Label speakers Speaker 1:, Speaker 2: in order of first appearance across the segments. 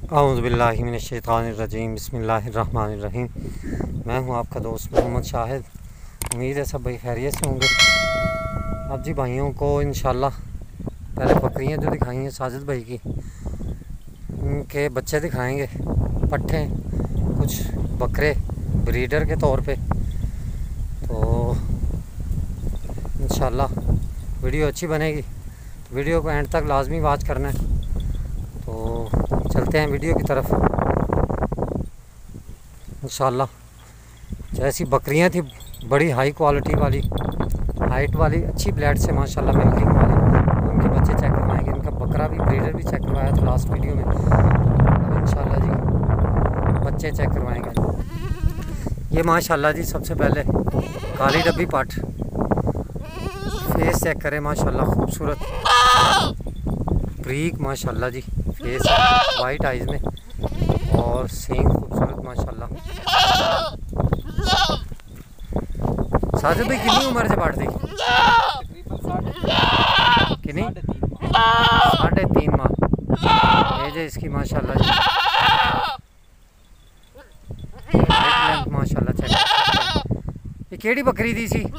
Speaker 1: औज़ुबिल्लाहि मिनश्शैतानिर्रजीम बिस्मिल्लाहिर्रहमानिर्रहीम। मैं हूं आपका दोस्त मोहम्मद शाहिद। उम्मीद है सब भाई खैरियत से होंगे। अब जी भाइयों को इंशाल्लाह पहले बकरियां जो दिखाई हैं साजिद भाई की, उनके बच्चे दिखाएंगे, पट्ठे कुछ बकरे ब्रीडर के तौर पे। तो इंशाल्लाह वीडियो अच्छी बनेगी, वीडियो को एंड तक लाजमी वॉच करना है। तो चलते हैं वीडियो की तरफ इंशाल्लाह। जैसी बकरियां थी बड़ी हाई क्वालिटी वाली, हाइट वाली, अच्छी ब्लड से माशाल्लाह मिल्किंग वाली, उनके बच्चे चेक करवाएंगे। इनका बकरा भी ब्रीडर भी चेक करवाया था लास्ट वीडियो में। इंशाल्लाह जी बच्चे चेक करवाएंगे। ये माशाल्लाह जी सबसे पहले काली डब्बी पाठ, फेस चेक करें माशाल्लाह, खूबसूरत ब्रीक माशाल्लाह जी फेस है, वाइट आइज में, और सींग खूबसूरत माशाल्लाह। साजिद भाई कितनी उम्र से पाठ थी? कितनी? 3.5 माह एज है इसकी माशाल्लाह जी। माशाल्लाह चेक। ये केड़ी बकरी दी सी?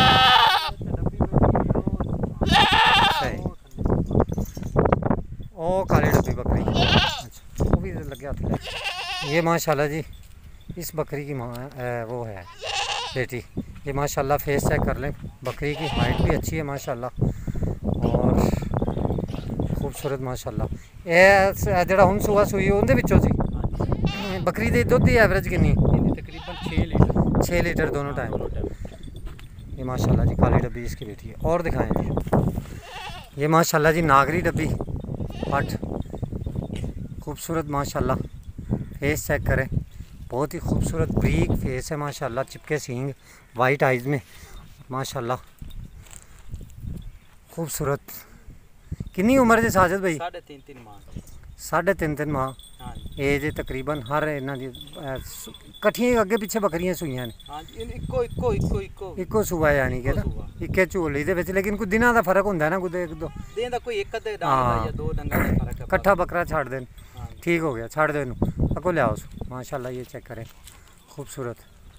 Speaker 1: ओ काली डब्बी बकरी, अच्छा वो भी लग गया था। ये माशाल्लाह जी इस बकरी की माँ वो है बेटी। ये माशाल्लाह फेस चेक कर लें, बकरी की हाइट भी अच्छी है माशाल्लाह और खूबसूरत माशाल्लाह। ये जड़ा हुन सुबह सुई उनदे विचों सी बकरी दे दुध दी एवरेज कितनी? तकरीबन 6 लीटर दोनों टाइम। ये माशाल्लाह जी काली डब्बी इसकी बेटी है। और दिखाएं जी, ये माशाल्लाह जी नागरी डब्बी पट, खूबसूरत माशाल्लाह। फेस चेक करें, बहुत ही खूबसूरत ब्रीक फेस है माशाल्लाह, चिपके सींग, वाइट आइज में माशाल्लाह, खूबसूरत। कितनी उम्र है साजिद भाई?
Speaker 2: 3.5 माह।
Speaker 1: 3.5 माह एज है तकरीबन। हर इन्हां दी कट्ठियां अगे पिछे बकरियां सूईयां ने?
Speaker 2: हां जी, इक्को
Speaker 1: सूआ यानी कि ना इक्के झोली दे विच। लेकिन कोई दिनां दा फर्क हुंदा है ना, कोई एक दो
Speaker 2: दिन दा कोई एक अद्धे डांग या दो डंगा दा फर्क है।
Speaker 1: कट्ठा बकरा छाड़ देन, ठीक हो गया, छाड़ दो इनू। अको ले आओ माशाल्लाह। ये चेक करें, खूबसूरत।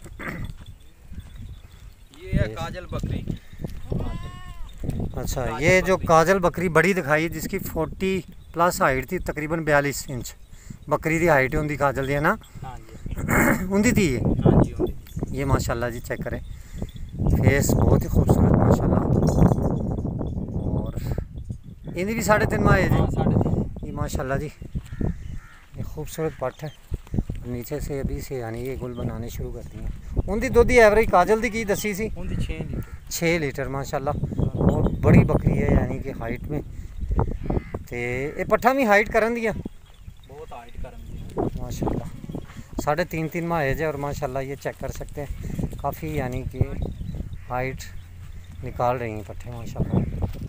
Speaker 2: ये है काजल बकरी।
Speaker 1: अच्छा, ये जो काजल बकरी बड़ी दिखाई है, जिसकी 40 प्लस हाइट थी, तकरीबन 42 इंच बकरी दी हाइट होंदी काजल दी, है ना?
Speaker 2: हां जी
Speaker 1: उंदी थी ये।
Speaker 2: हां जी उंदी।
Speaker 1: ये माशाल्लाह जी चेक करें, फेस बहुत ही खूबसूरत माशाल्लाह। और इनकी भी 3.5 माह है जी। ये माशाल्लाह जी ये खूबसूरत पट है। नीचे से अभी से यानी ये गुल बनाने शुरू कर दी हैं। उनकी दुध एवरेज काजल दी की दसी सी? 6 लीटर माशाल्लाह। और बड़ी बकरी है यानी कि हाइट में। तो ये पट्ठा भी हाइट करन दिया,
Speaker 2: बहुत हाइट करन दिया
Speaker 1: माशाल्लाह। 3.5 माह एज है और माशाल्लाह ये चेक कर सकते हैं, काफ़ी यानी कि हाइट निकाल रही हैं पट्ठे माशाल्लाह।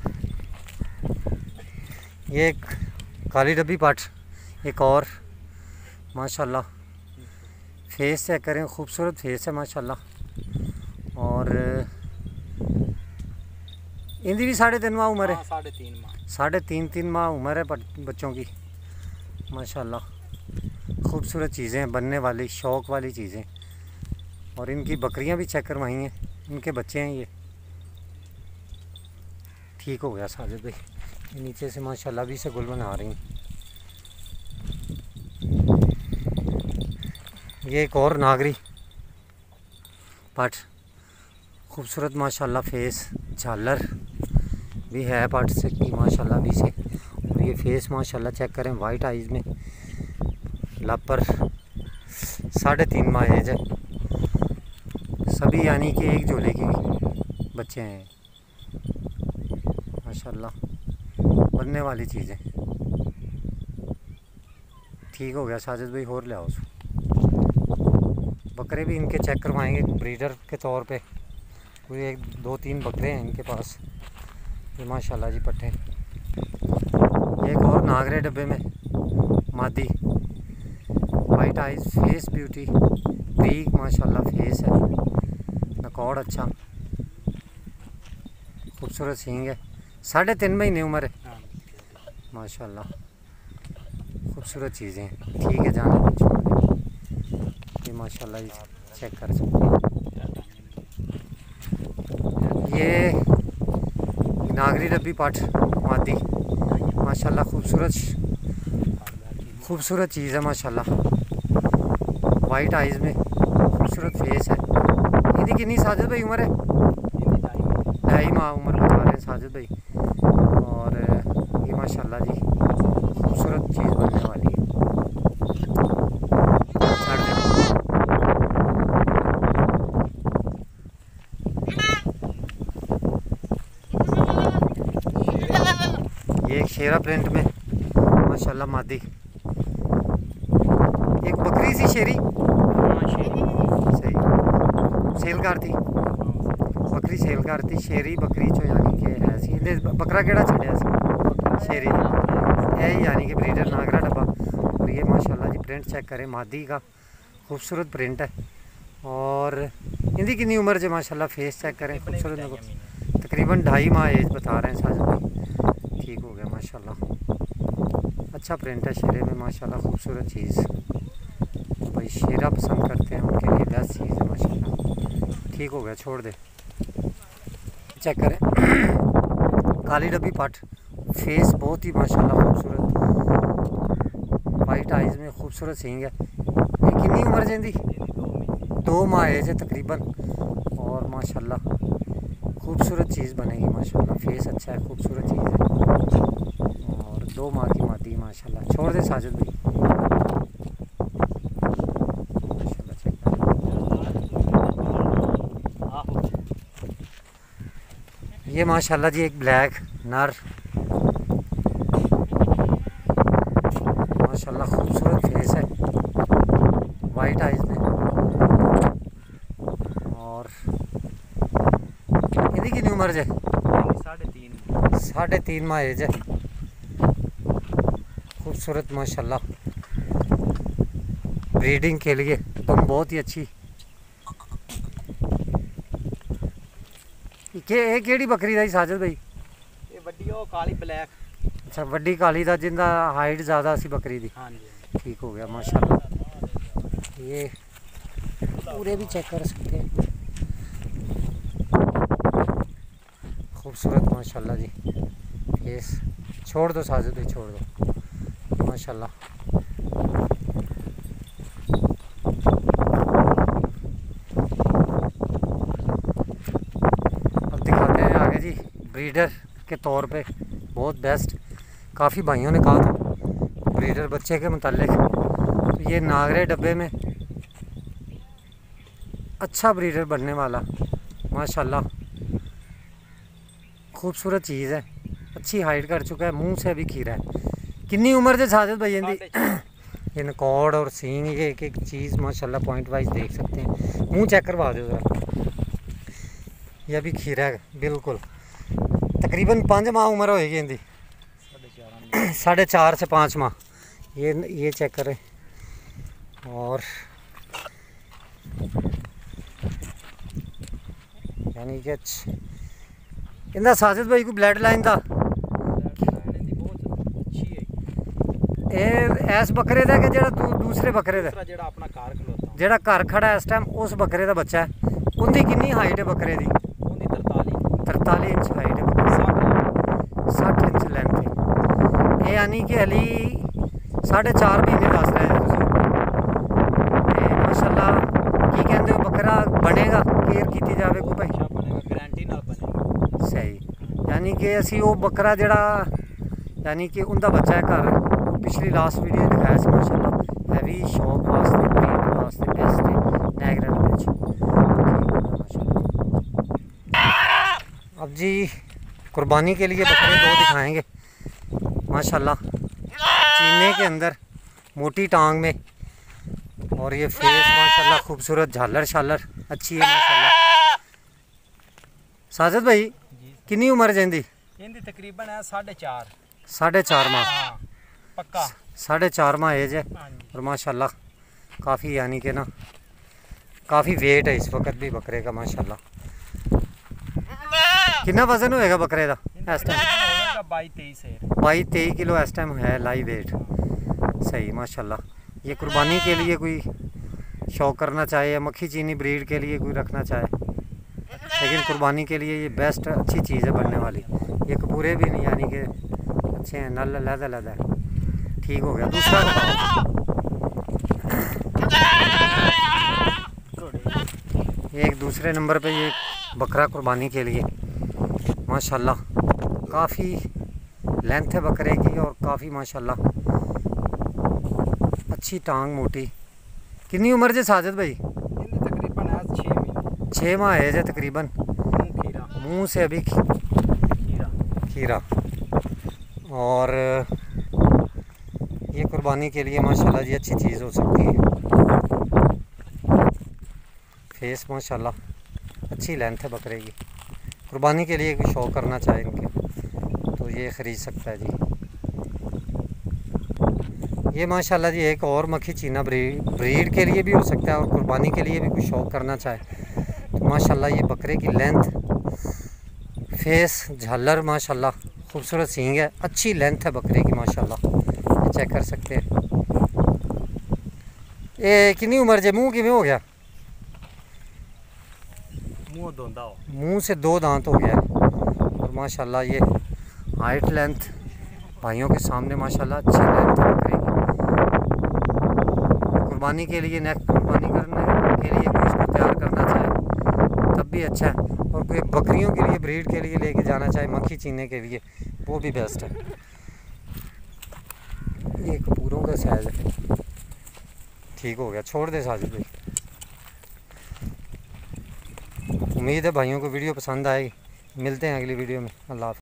Speaker 1: ये एक काली डब्बी पट, एक और माशाल्लाह। फेस चेक करें, खूबसूरत फेस है माशाल्लाह। और इनकी भी 3.5 माह उम्र है? 3.5 माह उम्र है बच्चों की माशाल्लाह। खूबसूरत चीज़ें, बनने वाली शौक़ वाली चीज़ें। और इनकी बकरियां भी चेक करवाई हैं, इनके बच्चे हैं ये। ठीक हो गया साजिद भाई। ये नीचे से माशाल्लाह भी से गुल बना रही हैं। ये एक और नागरी पट, खूबसूरत माशाल्लाह। फेस झालर भी है पट से की माशाल्लाह भी से। और ये फेस माशाल्लाह चेक करें, वाइट आइज में, लापर। 3.5 माह एज है। सभी यानी कि एक झोले के बच्चे हैं माशाल्लाह। बनने वाली चीज़ें। ठीक हो गया साजिद भाई, और ले आओ। बकरे भी इनके चेक करवाएंगे ब्रीडर के तौर पे। कोई 1 2 3 बकरे हैं इनके पास। ये माशाल्लाह जी पट्टे। एक और नागरे डब्बे में मादी, वाइट आइज, फेस ब्यूटी, ब्रीक माशाल्लाह फेस है, नकौड़ अच्छा, खूबसूरत सींग है। 3.5 महीने उम्र है माशाल्लाह। खूबसूरत चीज़ें हैं। ठीक है, जाने दें, छोड़ दें। ये माशाल्लाह जी चेक कर सकते हैं। ये नागरी डब्बी पाठ मादी माशाल्लाह खूबसूरत चीज़ है माशाल्लाह। वाइट आइज़ में खूबसूरत फेस है। इनकी कितनी साजिद भाई उम्र है? 2.5 माह उम्र बता रहे हैं साजिद भाई। और ये माशाल्लाह जी खूबसूरत चीज़ बनने वाली है। छाड़ दे। ये एक शेरा प्रिंट में माशाल्लाह मादी, एक बकरी सी शेरी सही सेलकार थी, बकरी सेलकार थी, शेरी बकरी चो यानी कि है सी। बकरा केड़ा छड़िया सी शेरी यही यानी कि ब्रीडर नागरा डब्बा। और ये माशाल्लाह जी प्रिंट चेक करें, मादी का खूबसूरत प्रिंट है। और इनकी कितनी उम्र है माशाल्लाह? फेस चेक करें, खूबसूरत तकरीबन 2.5 माह एज बता रहे हैं साजिद भाई। ठीक हो गया माशाल्लाह, अच्छा प्रिंट है शेरे में माशाल्लाह, खूबसूरत चीज़। भाई शेरा पसंद करते हैं उनके लिए बेस्ट चीज़ है माशाल्लाह। ठीक हो गया, छोड़ दे। चेक करें काली डब्बी पाठ, फेस बहुत ही माशाल्लाह खूबसूरत, वाइट आइज़ में खूबसूरत सींग है। ये कितनी उम्र जिंदी? 2 माह एज है तकरीबन। और माशाल्लाह खूबसूरत चीज़ बनेगी माशाल्लाह, फेस अच्छा है, खूबसूरत चीज़ है। और 2 माह की मादी माशाल्लाह। छोड़ दे साजिद भाई। माशाल्लाह चेक कर। ये माशाल्लाह जी एक ब्लैक नर माशाल्लाह खूबसूरत फेस है, वाइट आइज़ में। और इनकी कितनी उम्र है? 3.5 माह एज है। खूबसूरत माशाल्लाह, ब्रीडिंग के लिए तो बहुत ही अच्छी। ये केड़ी बकरी दा साजिद भाई?
Speaker 2: ये वड्डी ओ काली ब्लैक।
Speaker 1: अच्छा, वड्डी काली दा जिंदा हाइट ज़्यादा सी बकरी दी।
Speaker 2: हाँ जी।
Speaker 1: ठीक हो गया माशाल्लाह। ये पूरे भी चेक कर सकते हैं, खूबसूरत माशाल्लाह जी फेस। छोड़ दो साजिद भाई, छोड़ दो माशाल्लाह। अब दिखाते हैं आगे जी ब्रीडर के तौर पे बहुत बेस्ट। काफ़ी भाइयों ने कहा था ब्रीडर बच्चे के मुतालिक, तो ये नागरे डब्बे में अच्छा ब्रीडर बनने वाला माशाल्लाह, खूबसूरत चीज़ है, अच्छी हाइट कर चुका है, मुंह से अभी खीरा है। कितनी उम्र से साजिद भाई इनकी? ये नकौड़ और सींग, ये एक एक चीज़ माशाल्लाह पॉइंट वाइज देख सकते हैं। मुंह चेक करवा दो ज़रा, ये अभी खीरा है बिल्कुल। तकरीबन 5 माह उम्र होएगी इनकी, 4.5 से 5 माह। ये चेक करें। और यानी कि इंदा साजिद भाई को ब्लड लाइन था ऐस बकरे का कि जेड़ा दूसरे बकरे का जेड़ा घर खड़ा है इस टाइम उस बकरे का बच्चा है। उनकी कितनी हाइट है बकरे की? 43 इंच हाइट है बकरे, 60 इंच लेंथ है। ये यानी कि अली 4.5 महीने दस रहे हैं तुसीं। ते माशाल्लाह की कहते हो बकरा बनेगा, केयर की जाए को भाई सही। यानी कि असी वो बकरा जड़ा यानी कि उनका बच्चा है घर, पिछली लास्ट वीडियो दिखाया से माशाल्लाह, हैवी शौक वास्ते ब्रीड वास्ते बेस्ट है नागरा डब्बे। अब जी कुर्बानी के लिए बकरे 2 दिखाएंगे माशाल्लाह, चीने के अंदर मोटी टांग में। और ये फेस माशाल्लाह खूबसूरत, झालर शालर अच्छी है माशाल्लाह। साजिद भाई कितनी उम्र है इनकी?
Speaker 2: तकरीबन है 4.5
Speaker 1: माह
Speaker 2: पक्का,
Speaker 1: 4.5 माह एज है। और माशाल्लाह काफ़ी यानी कि ना काफ़ी वेट है इस वक्त भी बकरे का माशाल्लाह। कितना वजन होएगा बकरे का इस टाइम? 22-23 किलो इस टाइम है लाइव वेट। सही माशाल्लाह। ये कुर्बानी के लिए कोई शौक़ करना चाहे या मक्खी चीनी ब्रीड के लिए कोई रखना चाहे, लेकिन कुर्बानी के लिए ये बेस्ट अच्छी चीज़ है बनने वाली। ये कपूरे भी नहीं यानी कि अच्छे हैं, नल लहदा लहदा है। ठीक हो गया। दूसरा बताओ। एक दूसरे नंबर पे ये बकरा कुर्बानी के लिए माशाल्लाह काफ़ी लेंथ है बकरे की और काफ़ी माशाल्लाह अच्छी टांग मोटी। कितनी उम्र है साजिद भाई?
Speaker 2: तकरीबन है 6 महीने।
Speaker 1: 6 माह एज है तकरीबन। मुंह से अभी खीरा। और ये कुर्बानी के लिए माशाल्लाह जी अच्छी चीज़ हो सकती है। फेस माशाल्लाह अच्छी लेंथ है बकरे की। कुर्बानी के लिए कोई शौक़ करना चाहे इनके तो ये ख़रीद सकता है जी। ये माशाल्लाह जी एक और मक्खी चीना ब्रीड के लिए भी हो सकता है और कुर्बानी के लिए भी कोई शौक़ करना चाहे तो माशाल्लाह ये बकरे की लेंथ, फेस, झालर माशाल्लाह खूबसूरत सींग है, अच्छी लेंथ है बकरे की माशाल्लाह। ये चेक कर सकते हैं। ये कितनी उम्र है? मुँह किमें हो गया? मुँह से 2 दांत हो गया है। और माशाल्लाह ये हाइट लेंथ भाइयों के सामने माशाल्लाह अच्छी लेंथ है बकरे की। कुर्बानी के लिए नेक्स्ट कुर्बानी करने के लिए कोई इसको तैयार करना चाहे तब भी अच्छा है, और कोई बकरियों के लिए ब्रीड के लिए लेके जाना चाहे मक्खी चीने के लिए वो भी बेस्ट है। ये कपूरों का साइज है। ठीक हो गया। छोड़ दे साजिद भाई। उम्मीद है भाइयों को वीडियो पसंद आएगी। मिलते हैं अगली वीडियो में। अल्लाह हाफ़िज़।